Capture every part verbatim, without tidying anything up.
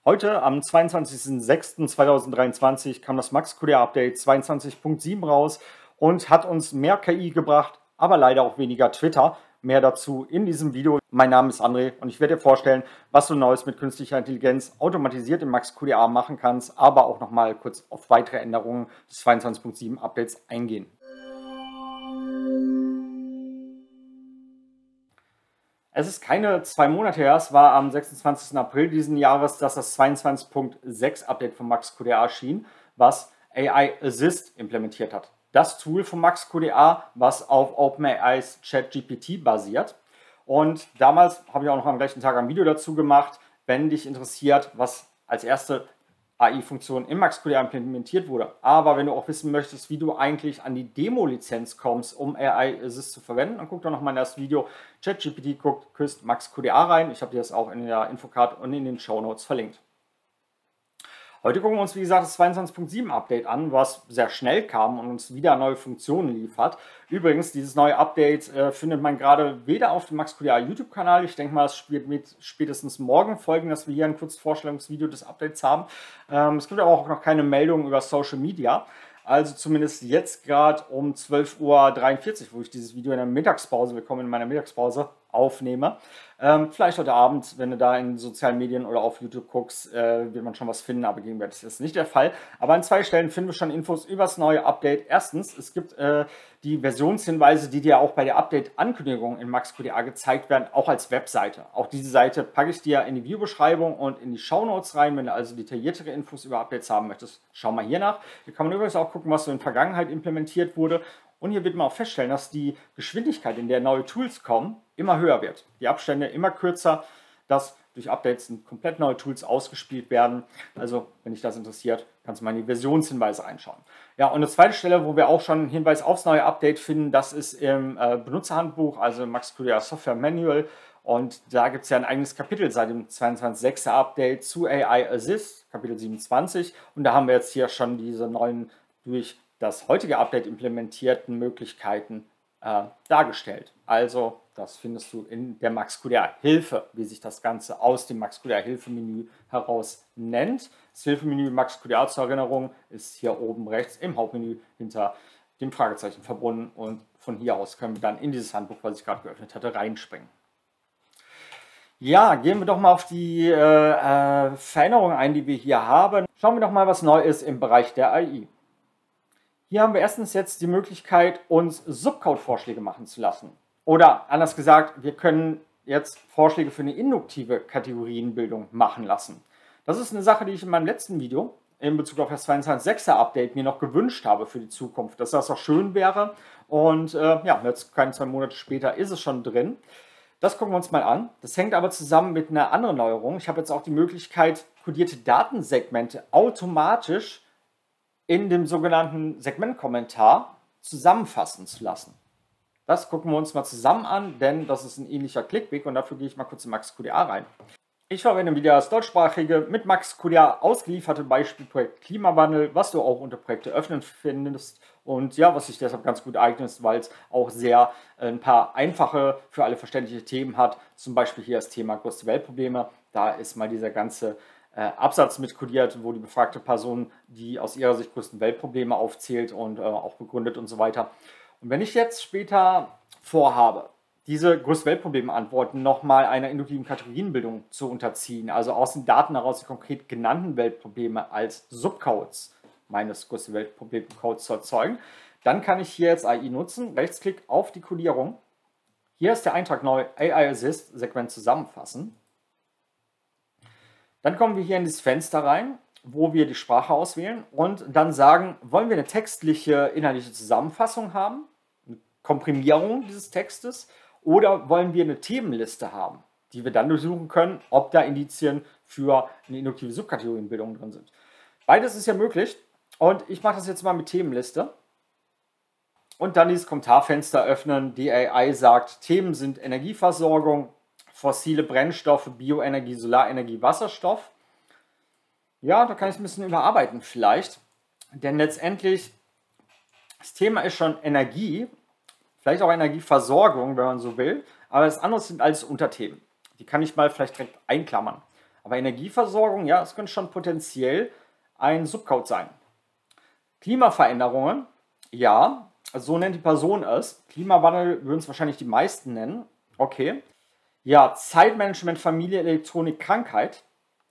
Heute, am zweiundzwanzigsten sechsten zweitausenddreiundzwanzig, kam das MaxQDA-Update zweiundzwanzig Punkt sieben raus und hat uns mehr K I gebracht, aber leider auch weniger Twitter. Mehr dazu in diesem Video. Mein Name ist André und ich werde dir vorstellen, was du Neues mit künstlicher Intelligenz automatisiert im MaxQDA machen kannst, aber auch nochmal kurz auf weitere Änderungen des zweiundzwanzig Punkt sieben Updates eingehen. Es ist keine zwei Monate her, es war am sechsundzwanzigsten April diesen Jahres, dass das zweiundzwanzig Punkt sechs Update von MaxQDA erschien, was A I Assist implementiert hat. Das Tool von MaxQDA, was auf OpenAIs ChatGPT basiert. Und damals habe ich auch noch am gleichen Tag ein Video dazu gemacht, wenn dich interessiert, was als erste A I-Funktion im MaxQDA implementiert wurde. Aber wenn du auch wissen möchtest, wie du eigentlich an die Demo-Lizenz kommst, um A I Assist zu verwenden, dann guck doch noch mal in das Video ChatGPT guckt, küsst MaxQDA rein. Ich habe dir das auch in der Infocard und in den Shownotes verlinkt. Heute gucken wir uns, wie gesagt, das zweiundzwanzig Punkt sieben Update an, was sehr schnell kam und uns wieder neue Funktionen liefert. Übrigens, dieses neue Update äh, findet man gerade weder auf dem MaxQDA YouTube-Kanal. Ich denke mal, es wird mit spätestens morgen folgen, dass wir hier ein kurzes Vorstellungsvideo des Updates haben. Ähm, es gibt aber auch noch keine Meldungen über Social Media. Also zumindest jetzt gerade um zwölf Uhr dreiundvierzig, wo ich dieses Video in der Mittagspause, willkommen in meiner Mittagspause, aufnehme. Ähm, vielleicht heute Abend, wenn du da in sozialen Medien oder auf YouTube guckst, äh, wird man schon was finden, aber gegenwärtig ist das nicht der Fall. Aber an zwei Stellen finden wir schon Infos über das neue Update. Erstens, es gibt äh, die Versionshinweise, die dir auch bei der Update-Ankündigung in MaxQDA gezeigt werden, auch als Webseite. Auch diese Seite packe ich dir in die Videobeschreibung und in die Shownotes rein. Wenn du also detailliertere Infos über Updates haben möchtest, schau mal hier nach. Hier kann man übrigens auch gucken, was so in der Vergangenheit implementiert wurde. Und hier wird man auch feststellen, dass die Geschwindigkeit, in der neue Tools kommen, immer höher wird. Die Abstände immer kürzer, dass durch Updates komplett neue Tools ausgespielt werden. Also, wenn dich das interessiert, kannst du mal in die Versionshinweise reinschauen. Ja, und eine zweite Stelle, wo wir auch schon einen Hinweis aufs neue Update finden, das ist im äh, Benutzerhandbuch, also im MaxQDA Software Manual. Und da gibt es ja ein eigenes Kapitel seit dem zweiundzwanzig Punkt sechser Update zu A I Assist, Kapitel siebenundzwanzig. Und da haben wir jetzt hier schon diese neuen durch das heutige Update implementierten Möglichkeiten äh, dargestellt. Also das findest du in der MaxQDA-Hilfe, wie sich das Ganze aus dem MaxQDA-Hilfe-Menü heraus nennt. Das Hilfemenü MaxQDA zur Erinnerung ist hier oben rechts im Hauptmenü hinter dem Fragezeichen verbunden und von hier aus können wir dann in dieses Handbuch, was ich gerade geöffnet hatte, reinspringen. Ja, gehen wir doch mal auf die äh, äh, Veränderungen ein, die wir hier haben. Schauen wir doch mal, was neu ist im Bereich der A I. Hier haben wir erstens jetzt die Möglichkeit, uns Subcode-Vorschläge machen zu lassen. Oder anders gesagt, wir können jetzt Vorschläge für eine induktive Kategorienbildung machen lassen. Das ist eine Sache, die ich in meinem letzten Video in Bezug auf das zweiundzwanzig Punkt sechser Update mir noch gewünscht habe für die Zukunft, dass das auch schön wäre. Und äh, ja, jetzt keine zwei Monate später ist es schon drin. Das gucken wir uns mal an. Das hängt aber zusammen mit einer anderen Neuerung. Ich habe jetzt auch die Möglichkeit, kodierte Datensegmente automatisch in dem sogenannten Segmentkommentar zusammenfassen zu lassen. Das gucken wir uns mal zusammen an, denn das ist ein ähnlicher Klickweg und dafür gehe ich mal kurz in MaxQDA rein. Ich verwende wieder das deutschsprachige, mit MaxQDA ausgelieferte Beispielprojekt Klimawandel, was du auch unter Projekte öffnen findest und ja, was sich deshalb ganz gut eignet, weil es auch sehr äh, ein paar einfache, für alle verständliche Themen hat. Zum Beispiel hier das Thema größte Weltprobleme. Da ist mal dieser ganze Äh, Absatz mit kodiert, wo die befragte Person die aus ihrer Sicht größten Weltprobleme aufzählt und äh, auch begründet und so weiter. Und wenn ich jetzt später vorhabe, diese größten Weltprobleme-Antworten nochmal einer induktiven Kategorienbildung zu unterziehen, also aus den Daten heraus die konkret genannten Weltprobleme als Subcodes meines größten Weltproblem-Codes zu erzeugen, dann kann ich hier jetzt A I nutzen, Rechtsklick auf die Kodierung. Hier ist der Eintrag neu, A I Assist, Segment zusammenfassen. Dann kommen wir hier in dieses Fenster rein, wo wir die Sprache auswählen und dann sagen, wollen wir eine textliche, inhaltliche Zusammenfassung haben, eine Komprimierung dieses Textes, oder wollen wir eine Themenliste haben, die wir dann durchsuchen können, ob da Indizien für eine induktive Subkategorienbildung drin sind. Beides ist ja möglich und ich mache das jetzt mal mit Themenliste. Und dann dieses Kommentarfenster öffnen. Die A I sagt, Themen sind Energieversorgung, fossile Brennstoffe, Bioenergie, Solarenergie, Wasserstoff. Ja, da kann ich es ein bisschen überarbeiten vielleicht, denn letztendlich das Thema ist schon Energie, vielleicht auch Energieversorgung, wenn man so will, aber das andere sind alles Unterthemen. Die kann ich mal vielleicht direkt einklammern. Aber Energieversorgung, ja, es könnte schon potenziell ein Subcode sein. Klimaveränderungen, ja, so nennt die Person es. Klimawandel würden es wahrscheinlich die meisten nennen. Okay. Ja, Zeitmanagement, Familie, Elektronik, Krankheit.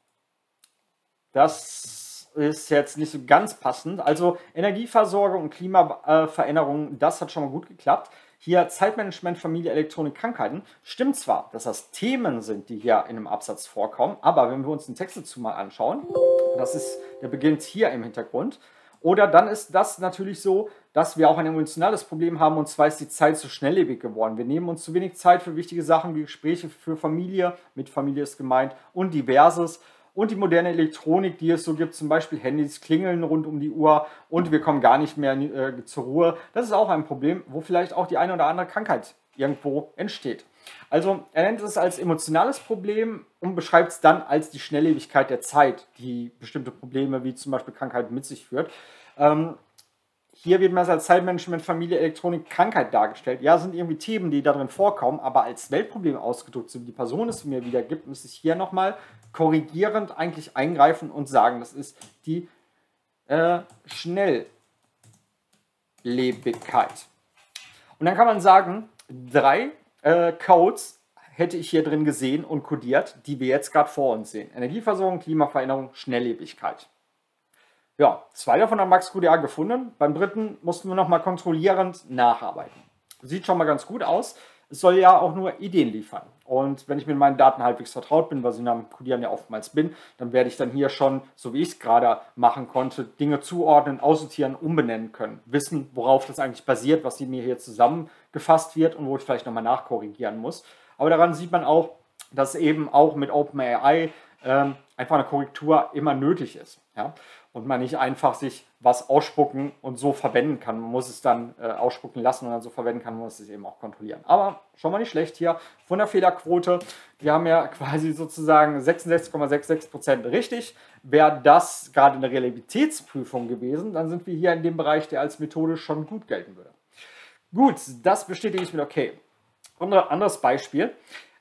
Das ist jetzt nicht so ganz passend. Also Energieversorgung und Klimaveränderungen, das hat schon mal gut geklappt. Hier Zeitmanagement, Familie, Elektronik, Krankheiten. Stimmt zwar, dass das Themen sind, die hier in einem Absatz vorkommen, aber wenn wir uns den Text dazu mal anschauen, das ist, der beginnt hier im Hintergrund. Oder dann ist das natürlich so, dass wir auch ein emotionales Problem haben, und zwar ist die Zeit zu schnelllebig geworden. Wir nehmen uns zu wenig Zeit für wichtige Sachen wie Gespräche für Familie, mit Familie ist gemeint, und Diverses. Und die moderne Elektronik, die es so gibt, zum Beispiel Handys klingeln rund um die Uhr und wir kommen gar nicht mehr äh, zur Ruhe. Das ist auch ein Problem, wo vielleicht auch die eine oder andere Krankheit irgendwo entsteht. Also er nennt es als emotionales Problem und beschreibt es dann als die Schnelllebigkeit der Zeit, die bestimmte Probleme wie zum Beispiel Krankheit mit sich führt. Ähm, Hier wird meist als Zeitmanagement, Familie, Elektronik, Krankheit dargestellt. Ja, sind irgendwie Themen, die darin vorkommen, aber als Weltproblem ausgedrückt, so wie die Person es mir wieder gibt, müsste ich hier nochmal korrigierend eigentlich eingreifen und sagen, das ist die äh, Schnelllebigkeit. Und dann kann man sagen, drei äh, Codes hätte ich hier drin gesehen und kodiert, die wir jetzt gerade vor uns sehen. Energieversorgung, Klimaveränderung, Schnelllebigkeit. Ja, zwei davon hat MaxQDA gefunden. Beim dritten mussten wir nochmal kontrollierend nacharbeiten. Sieht schon mal ganz gut aus. Es soll ja auch nur Ideen liefern. Und wenn ich mit meinen Daten halbwegs vertraut bin, was ich nach dem Codieren ja oftmals bin, dann werde ich dann hier schon, so wie ich es gerade machen konnte, Dinge zuordnen, aussortieren, umbenennen können. Wissen, worauf das eigentlich basiert, was mir hier zusammengefasst wird und wo ich vielleicht nochmal nachkorrigieren muss. Aber daran sieht man auch, dass eben auch mit OpenAI ähm, einfach eine Korrektur immer nötig ist. Ja? Und man nicht einfach sich was ausspucken und so verwenden kann. Man muss es dann äh, ausspucken lassen und dann so verwenden kann, man muss es eben auch kontrollieren. Aber schon mal nicht schlecht hier von der Fehlerquote. Wir haben ja quasi sozusagen sechsundsechzig Komma sechsundsechzig Prozent richtig. Wäre das gerade eine Realitätsprüfung gewesen, dann sind wir hier in dem Bereich, der als Methode schon gut gelten würde. Gut, das bestätige ich mit okay. Anderes Beispiel.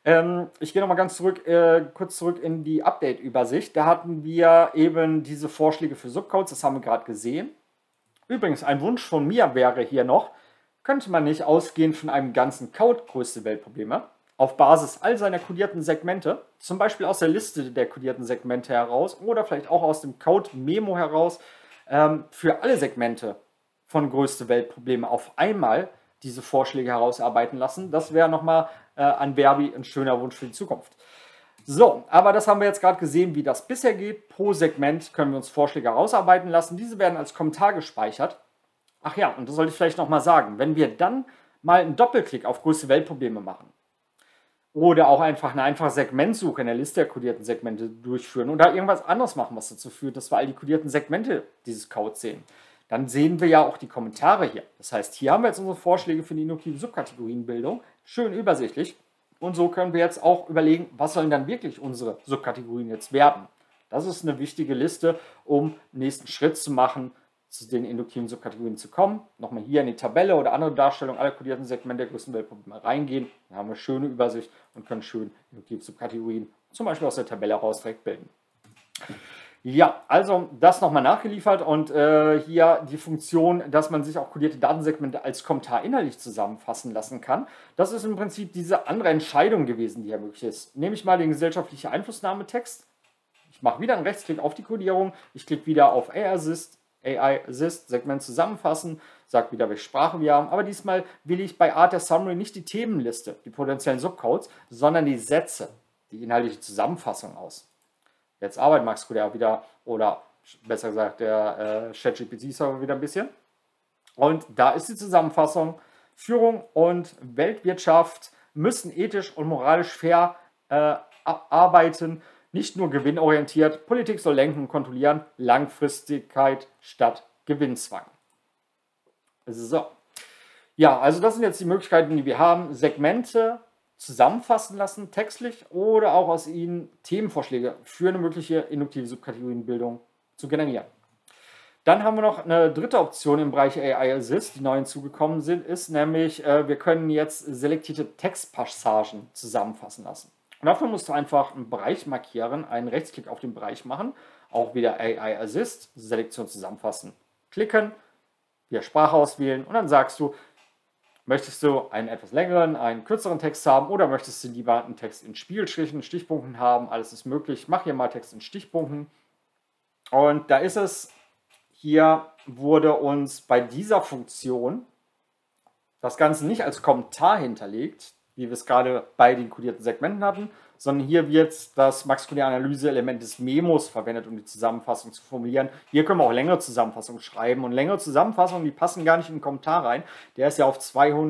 Ich gehe nochmal ganz zurück, äh, kurz zurück in die Update-Übersicht. Da hatten wir eben diese Vorschläge für Subcodes, das haben wir gerade gesehen. Übrigens, ein Wunsch von mir wäre hier noch, könnte man nicht ausgehend von einem ganzen Code größte Weltprobleme auf Basis all seiner kodierten Segmente, zum Beispiel aus der Liste der kodierten Segmente heraus oder vielleicht auch aus dem Code-Memo heraus, ähm, für alle Segmente von größte Weltprobleme auf einmal diese Vorschläge herausarbeiten lassen. Das wäre nochmal äh, an Verbi ein schöner Wunsch für die Zukunft. So, aber das haben wir jetzt gerade gesehen, wie das bisher geht. Pro Segment können wir uns Vorschläge herausarbeiten lassen. Diese werden als Kommentar gespeichert. Ach ja, und das sollte ich vielleicht nochmal sagen. Wenn wir dann mal einen Doppelklick auf größte Weltprobleme machen oder auch einfach eine einfache Segmentsuche in der Liste der kodierten Segmente durchführen oder irgendwas anderes machen, was dazu führt, dass wir all die kodierten Segmente dieses Codes sehen, dann sehen wir ja auch die Kommentare hier. Das heißt, hier haben wir jetzt unsere Vorschläge für die induktive Subkategorienbildung, schön übersichtlich. Und so können wir jetzt auch überlegen, was sollen dann wirklich unsere Subkategorien jetzt werden. Das ist eine wichtige Liste, um den nächsten Schritt zu machen, zu den induktiven Subkategorien zu kommen. Nochmal hier in die Tabelle oder andere Darstellung aller kodierten Segmente der größten Weltprobleme reingehen. Dann haben wir eine schöne Übersicht und können schön induktive Subkategorien zum Beispiel aus der Tabelle heraus direkt bilden. Ja, also das nochmal nachgeliefert und äh, hier die Funktion, dass man sich auch kodierte Datensegmente als Kommentar inhaltlich zusammenfassen lassen kann. Das ist im Prinzip diese andere Entscheidung gewesen, die ja möglich ist. Nehme ich mal den gesellschaftliche Einflussnahme-Text. Ich mache wieder einen Rechtsklick auf die Kodierung. Ich klicke wieder auf A I Assist, A I Assist, Segment zusammenfassen, sage wieder, welche Sprache wir haben. Aber diesmal wähle ich bei Art der Summary nicht die Themenliste, die potenziellen Subcodes, sondern die Sätze, die inhaltliche Zusammenfassung aus. Jetzt arbeitet MaxQDA wieder, oder besser gesagt der äh, ChatGPT-Server wieder ein bisschen. Und da ist die Zusammenfassung: Führung und Weltwirtschaft müssen ethisch und moralisch fair äh, arbeiten, nicht nur gewinnorientiert. Politik soll lenken und kontrollieren, Langfristigkeit statt Gewinnzwang. So. Ja, also das sind jetzt die Möglichkeiten, die wir haben. Segmente zusammenfassen lassen, textlich, oder auch aus ihnen Themenvorschläge für eine mögliche induktive Subkategorienbildung zu generieren. Dann haben wir noch eine dritte Option im Bereich A I Assist, die neu hinzugekommen sind, ist nämlich, äh, wir können jetzt selektierte Textpassagen zusammenfassen lassen. Und dafür musst du einfach einen Bereich markieren, einen Rechtsklick auf den Bereich machen, auch wieder A I Assist, Selektion zusammenfassen, klicken, wieder Sprache auswählen und dann sagst du, möchtest du einen etwas längeren, einen kürzeren Text haben oder möchtest du lieber einen Text in Spiegelstrichen, Stichpunkten haben, alles ist möglich. Ich mache hier mal Text in Stichpunkten und da ist es, hier wurde uns bei dieser Funktion das Ganze nicht als Kommentar hinterlegt, wie wir es gerade bei den kodierten Segmenten hatten, sondern hier wird das MaxQDA-Analyse-Element des Memos verwendet, um die Zusammenfassung zu formulieren. Hier können wir auch längere Zusammenfassungen schreiben und längere Zusammenfassungen, die passen gar nicht in den Kommentar rein. Der ist ja auf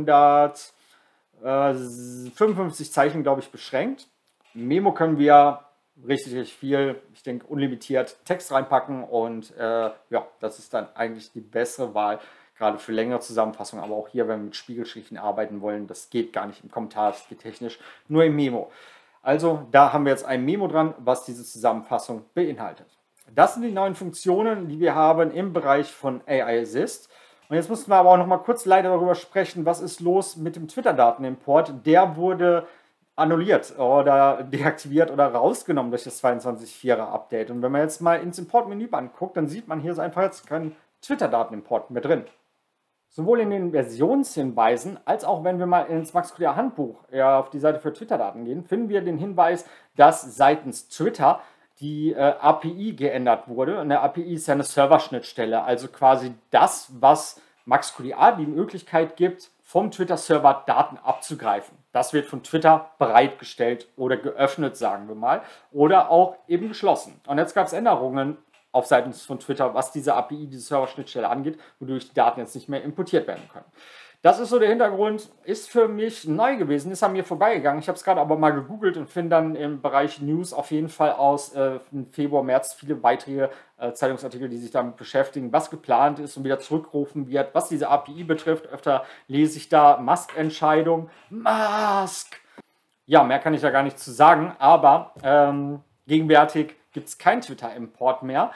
zweihundertfünfundfünfzig Zeichen, glaube ich, beschränkt. Memo können wir richtig, richtig viel, ich denke unlimitiert Text reinpacken und äh, ja, das ist dann eigentlich die bessere Wahl, gerade für längere Zusammenfassungen, aber auch hier, wenn wir mit Spiegelstrichen arbeiten wollen, das geht gar nicht im Kommentar, das geht technisch, nur im Memo. Also da haben wir jetzt ein Memo dran, was diese Zusammenfassung beinhaltet. Das sind die neuen Funktionen, die wir haben im Bereich von A I Assist. Und jetzt müssen wir aber auch noch mal kurz leider darüber sprechen, was ist los mit dem Twitter-Datenimport. Der wurde annulliert oder deaktiviert oder rausgenommen durch das zweiundzwanzig Punkt vierer Update. Und wenn man jetzt mal ins Import-Menü anguckt, dann sieht man, hier ist einfach jetzt kein Twitter-Datenimport mehr drin. Sowohl in den Versionshinweisen, als auch wenn wir mal ins MaxQDA-Handbuch ja, auf die Seite für Twitter-Daten gehen, finden wir den Hinweis, dass seitens Twitter die äh, A P I geändert wurde. Eine A P I ist ja eine Serverschnittstelle, also quasi das, was MaxQDA die Möglichkeit gibt, vom Twitter-Server Daten abzugreifen. Das wird von Twitter bereitgestellt oder geöffnet, sagen wir mal, oder auch eben geschlossen. Und jetzt gab es Änderungen auf Seiten von Twitter, was diese A P I, diese Server-Schnittstelle angeht, wodurch die Daten jetzt nicht mehr importiert werden können. Das ist so der Hintergrund, ist für mich neu gewesen, ist an mir vorbeigegangen. Ich habe es gerade aber mal gegoogelt und finde dann im Bereich News auf jeden Fall aus äh, Februar, März viele Beiträge, äh, Zeitungsartikel, die sich damit beschäftigen, was geplant ist und wieder zurückgerufen wird, was diese A P I betrifft. Öfter lese ich da Musk-Entscheidung, Musk! Ja, mehr kann ich da gar nicht zu sagen, aber ähm, gegenwärtig gibt es keinen Twitter-Import mehr.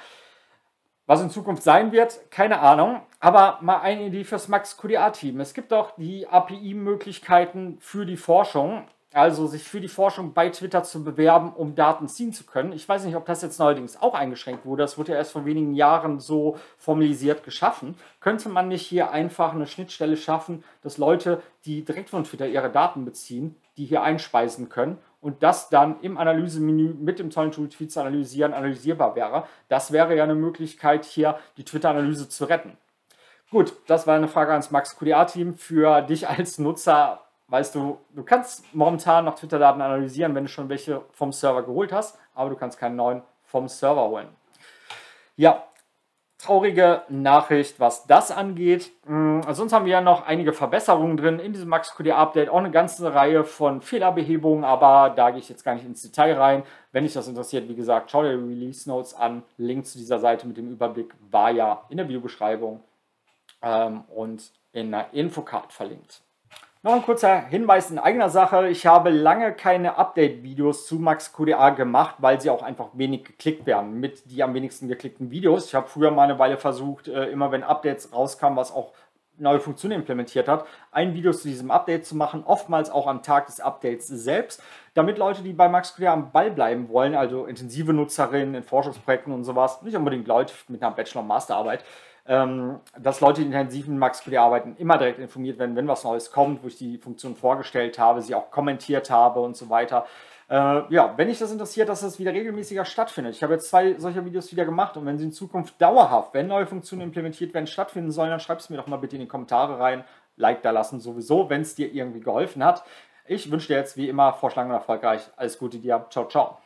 Was in Zukunft sein wird, keine Ahnung. Aber mal eine Idee fürs MaxQDA-Team. Es gibt auch die A P I-Möglichkeiten für die Forschung, also sich für die Forschung bei Twitter zu bewerben, um Daten ziehen zu können. Ich weiß nicht, ob das jetzt neuerdings auch eingeschränkt wurde. Das wurde ja erst vor wenigen Jahren so formalisiert geschaffen. Könnte man nicht hier einfach eine Schnittstelle schaffen, dass Leute, die direkt von Twitter ihre Daten beziehen, die hier einspeisen können und das dann im Analysemenü mit dem tollen Tool Tweets analysieren, analysierbar wäre. Das wäre ja eine Möglichkeit, hier die Twitter-Analyse zu retten. Gut, das war eine Frage ans MaxQDA-Team. Für dich als Nutzer, weißt du, du kannst momentan noch Twitter-Daten analysieren, wenn du schon welche vom Server geholt hast, aber du kannst keinen neuen vom Server holen. Ja, traurige Nachricht, was das angeht. Sonst haben wir ja noch einige Verbesserungen drin in diesem MaxQDA-Update, auch eine ganze Reihe von Fehlerbehebungen, aber da gehe ich jetzt gar nicht ins Detail rein. Wenn dich das interessiert, wie gesagt, schau dir die Release Notes an. Link zu dieser Seite mit dem Überblick war ja in der Videobeschreibung ähm, und in einer Infocard verlinkt. Noch ein kurzer Hinweis in eigener Sache. Ich habe lange keine Update-Videos zu MaxQDA gemacht, weil sie auch einfach wenig geklickt werden. Mit die am wenigsten geklickten Videos. Ich habe früher mal eine Weile versucht, immer wenn Updates rauskamen, was auch neue Funktionen implementiert hat, ein Video zu diesem Update zu machen, oftmals auch am Tag des Updates selbst, damit Leute, die bei MaxQDA am Ball bleiben wollen, also intensive Nutzerinnen in Forschungsprojekten und sowas, nicht unbedingt Leute mit einer Bachelor- und Masterarbeit, Ähm, dass Leute, die intensiv mit MaxQDA arbeiten, immer direkt informiert werden, wenn was Neues kommt, wo ich die Funktion vorgestellt habe, sie auch kommentiert habe und so weiter. Äh, ja, wenn dich das interessiert, dass das wieder regelmäßiger stattfindet. Ich habe jetzt zwei solcher Videos wieder gemacht und wenn sie in Zukunft dauerhaft, wenn neue Funktionen implementiert werden, stattfinden sollen, dann schreib es mir doch mal bitte in die Kommentare rein. Like da lassen sowieso, wenn es dir irgendwie geholfen hat. Ich wünsche dir jetzt wie immer vorschlagen und erfolgreich alles Gute dir. Ciao, ciao.